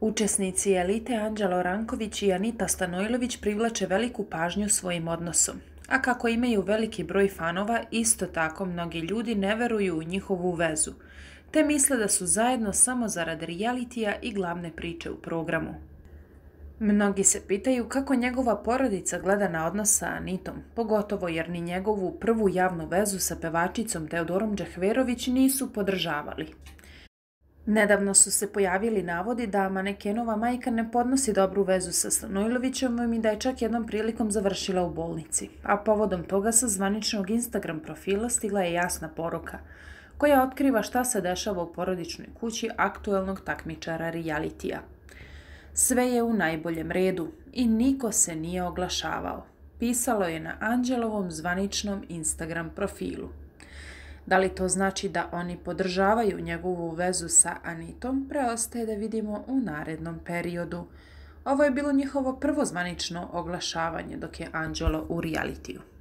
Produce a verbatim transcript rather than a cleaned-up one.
Učesnici elite Anđelo Ranković i Anita Stanojlović privlače veliku pažnju svojim odnosom. A kako imaju veliki broj fanova, isto tako mnogi ljudi ne veruju u njihovu vezu, te misle da su zajedno samo zarad realitija i glavne priče u programu. Mnogi se pitaju kako njegova porodica gleda na odnos sa Anitom, pogotovo jer ni njegovu prvu javnu vezu sa pevačicom Teodorom Džehverović nisu podržavali. Nedavno su se pojavili navodi da manekenova majka ne podnosi dobru vezu sa Stanojlovićem i da je čak jednom prilikom završila u bolnici, a povodom toga sa zvaničnog Instagram profila stigla je jasna poruka, koja otkriva šta se dešava u porodičnoj kući aktuelnog takmičara realitija. Sve je u najboljem redu i niko se nije oglašavao, pisalo je na Anđelovom zvaničnom Instagram profilu. Da li to znači da oni podržavaju njegovu vezu sa Anitom, preostaje da vidimo u narednom periodu. Ovo je bilo njihovo prvo zvanično oglašavanje dok je Anđelo u realitiju.